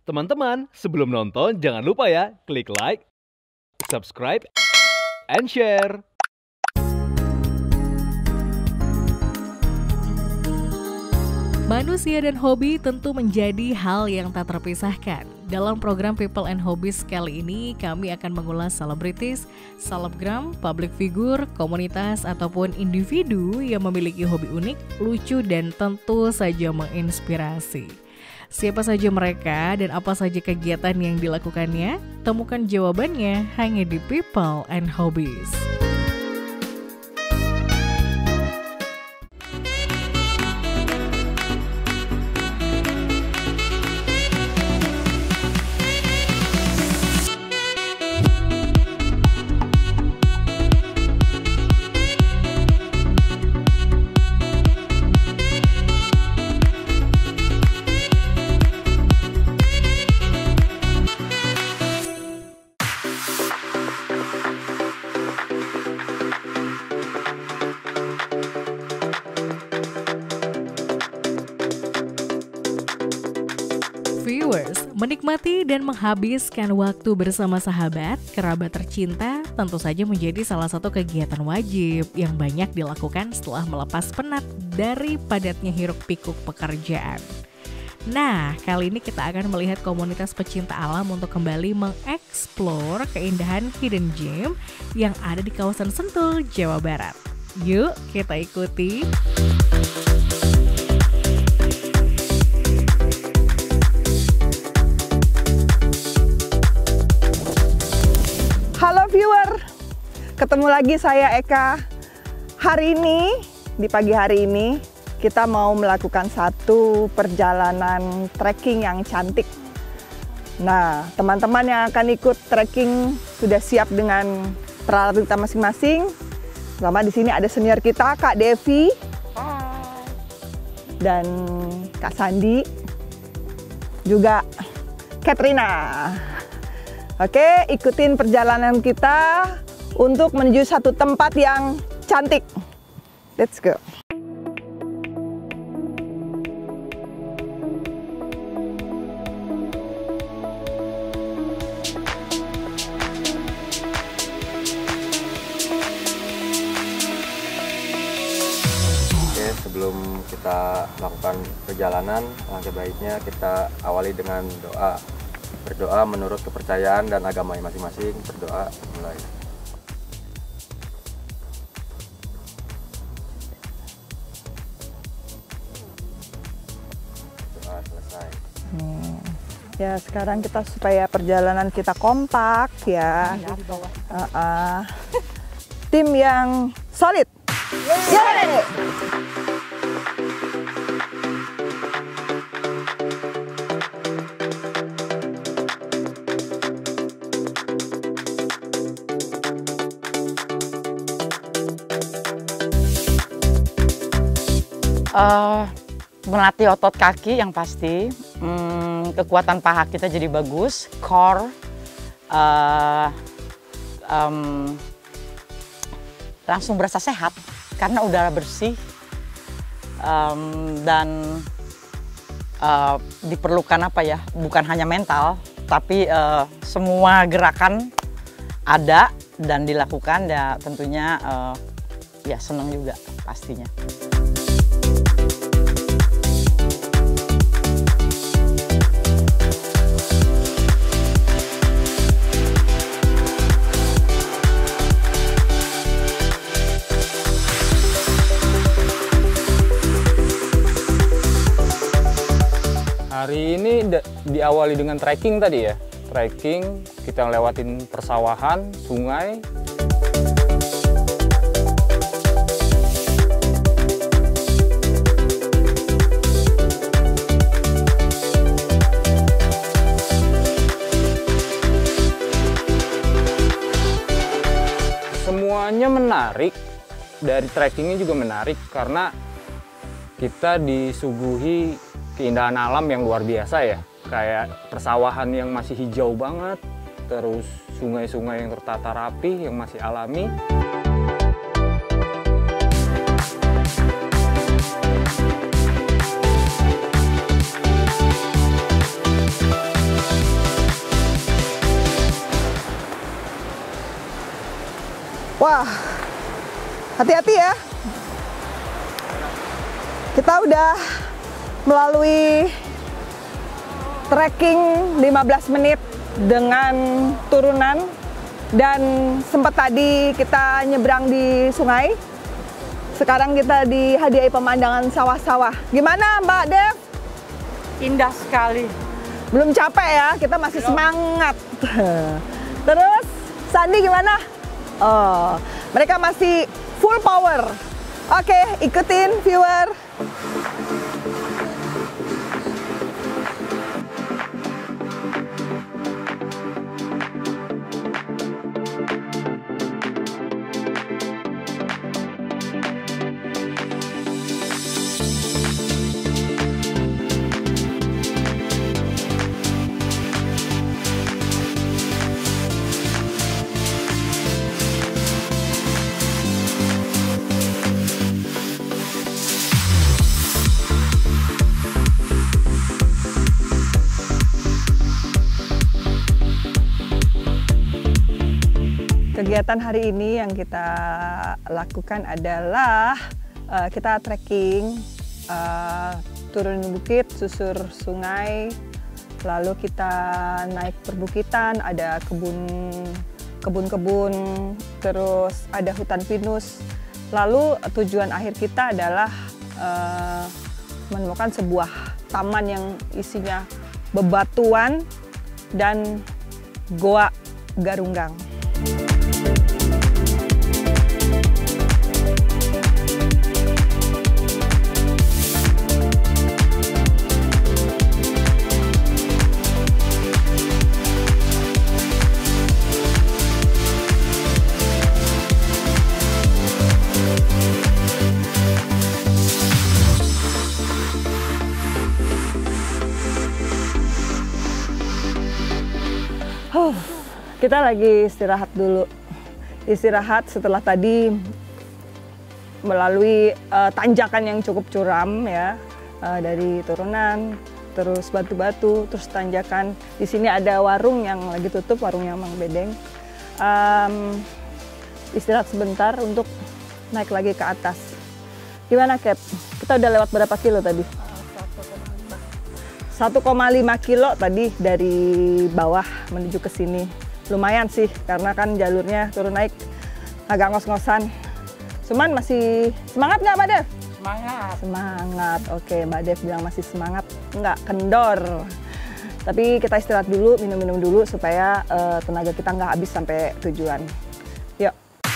Teman-teman, sebelum nonton jangan lupa ya, klik like, subscribe, and share. Manusia dan hobi tentu menjadi hal yang tak terpisahkan. Dalam program People and Hobbies kali ini, kami akan mengulas selebritis, selebgram, public figure, komunitas, ataupun individu yang memiliki hobi unik, lucu, dan tentu saja menginspirasi. Siapa saja mereka dan apa saja kegiatan yang dilakukannya? Temukan jawabannya hanya di People and Hobbies. Viewers, menikmati dan menghabiskan waktu bersama sahabat, kerabat tercinta tentu saja menjadi salah satu kegiatan wajib yang banyak dilakukan setelah melepas penat dari padatnya hiruk-pikuk pekerjaan. Nah, kali ini kita akan melihat komunitas pecinta alam untuk kembali mengeksplor keindahan hidden gem yang ada di kawasan Sentul, Jawa Barat. Yuk, kita ikuti. Halo viewer, ketemu lagi saya Eka. Hari ini, di pagi hari ini, kita mau melakukan satu perjalanan trekking yang cantik. Nah, teman-teman yang akan ikut trekking sudah siap dengan peralatan kita masing-masing. Pertama di sini ada senior kita, Kak Devi. Dan Kak Sandi. Juga Katrina. Oke, ikutin perjalanan kita untuk menuju satu tempat yang cantik. Let's go. Oke, sebelum kita melakukan perjalanan, langkah baiknya kita awali dengan doa. Berdoa menurut kepercayaan dan agama masing-masing. Berdoa mulai. Doa selesai. Ya, sekarang kita supaya perjalanan kita kompak ya. Tim yang solid. Yeay! Melatih otot kaki yang pasti, kekuatan paha kita jadi bagus, core, langsung berasa sehat karena udara bersih, dan diperlukan apa ya, bukan hanya mental, tapi semua gerakan ada dan dilakukan ya tentunya ya senang juga pastinya. Hari ini diawali dengan trekking tadi ya. Trekking, kita lewatin persawahan, sungai. Semuanya menarik, dari trekkingnya juga menarik karena kita disuguhi keindahan alam yang luar biasa ya, kayak persawahan yang masih hijau banget, terus sungai-sungai yang tertata rapi, yang masih alami. Wah, hati-hati ya. Kita udah melalui trekking 15 menit dengan turunan dan sempat tadi kita nyebrang di sungai. Sekarang kita dihadiahi pemandangan sawah-sawah. Gimana Mbak Dev? Indah sekali. Belum capek ya, kita masih semangat. Terus Sandi gimana? Oh, mereka masih full power. Oke, ikutin viewer. Kegiatan hari ini yang kita lakukan adalah kita trekking, turun bukit, susur sungai, lalu kita naik perbukitan, ada kebun-kebun, terus ada hutan pinus. Lalu tujuan akhir kita adalah menemukan sebuah taman yang isinya bebatuan dan goa garunggang. Kita lagi istirahat dulu. Istirahat setelah tadi melalui tanjakan yang cukup curam ya, dari turunan, terus batu-batu, terus tanjakan. Di sini ada warung yang lagi tutup, warungnya Mang Bedeng. Istirahat sebentar untuk naik lagi ke atas. Gimana Kat? Kita udah lewat berapa kilo tadi? 1,5 kilo tadi dari bawah menuju ke sini. Lumayan sih, karena kan jalurnya turun naik agak ngos-ngosan. Cuman masih semangat nggak Mbak Dev? Semangat. Semangat, oke Mbak Dev bilang masih semangat, nggak kendor. Tapi kita istirahat dulu, minum-minum dulu supaya tenaga kita nggak habis sampai tujuan. Yuk.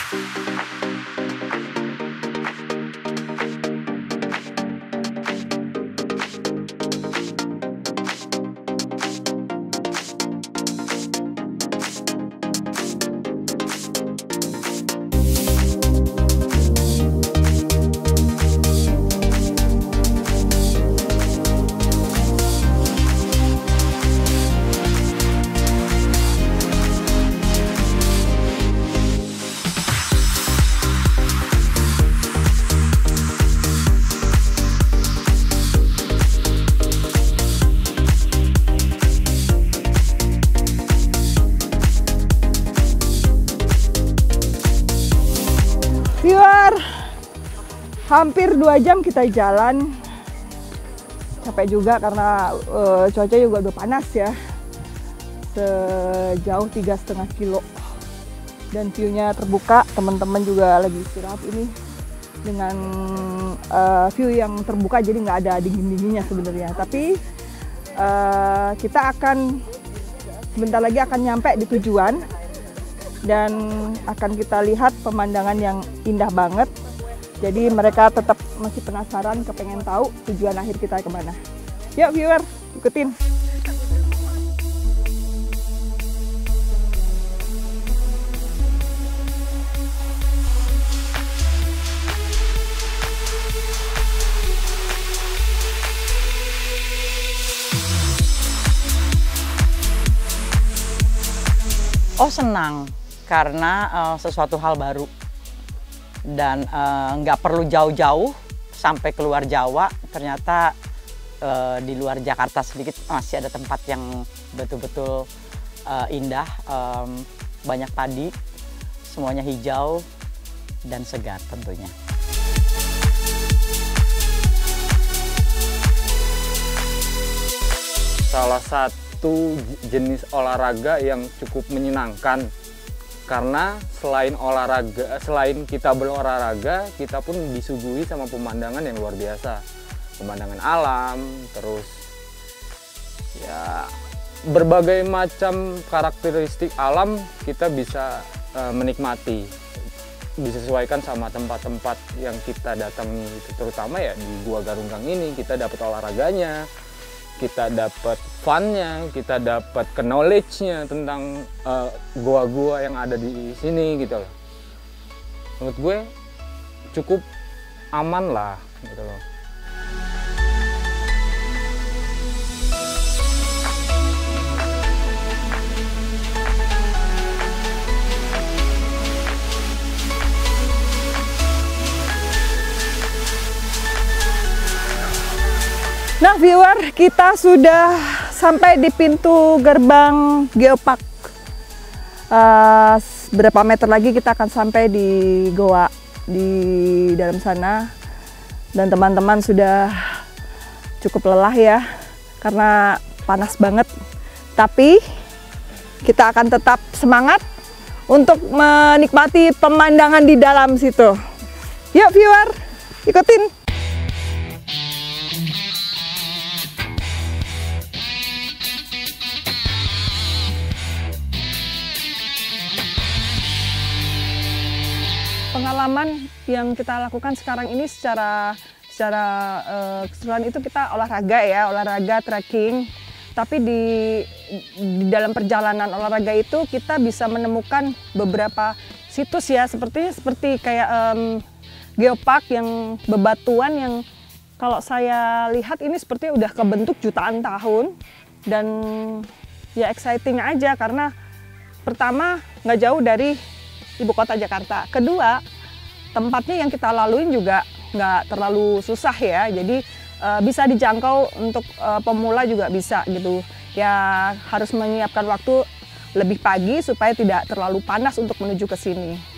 Viewer, hampir 2 jam kita jalan. Capek juga karena cuaca juga udah panas ya. Sejauh 3,5 kilo. Dan view-nya terbuka, teman-teman juga lagi istirahat ini. Dengan view yang terbuka jadi nggak ada dingin-dinginnya sebenarnya. Tapi kita akan sebentar lagi akan nyampe di tujuan. Dan akan kita lihat pemandangan yang indah banget. Jadi mereka tetap masih penasaran, kepengen tahu tujuan akhir kita kemana. Yuk viewer, ikutin. Oh senang. Karena sesuatu hal baru dan nggak perlu jauh-jauh sampai keluar Jawa. Ternyata di luar Jakarta sedikit masih ada tempat yang betul-betul indah, banyak padi, semuanya hijau, dan segar tentunya. Salah satu jenis olahraga yang cukup menyenangkan karena selain kita berolahraga, kita pun disuguhi sama pemandangan yang luar biasa. Pemandangan alam, terus ya berbagai macam karakteristik alam kita bisa menikmati. Disesuaikan sama tempat-tempat yang kita datangi, terutama ya di Gua Garunggang ini kita dapat olahraganya, kita dapat fun-nya, kita dapat knowledge-nya tentang gua-gua yang ada di sini gitu loh. Menurut gue cukup aman lah gitu loh. Nah viewer, kita sudah sampai di pintu gerbang Geopark. Berapa meter lagi kita akan sampai di goa di dalam sana. Dan teman-teman sudah cukup lelah ya, karena panas banget. Tapi kita akan tetap semangat untuk menikmati pemandangan di dalam situ. Yuk viewer, ikutin. Pengalaman yang kita lakukan sekarang ini secara keseluruhan itu kita olahraga trekking. Tapi di dalam perjalanan olahraga itu kita bisa menemukan beberapa situs ya, seperti kayak Geopark yang bebatuan yang kalau saya lihat ini seperti udah kebentuk jutaan tahun, dan ya exciting aja karena pertama nggak jauh dari ibu kota Jakarta. Kedua, tempatnya yang kita laluin juga nggak terlalu susah ya, jadi bisa dijangkau untuk pemula juga bisa gitu. Ya harus menyiapkan waktu lebih pagi supaya tidak terlalu panas untuk menuju ke sini.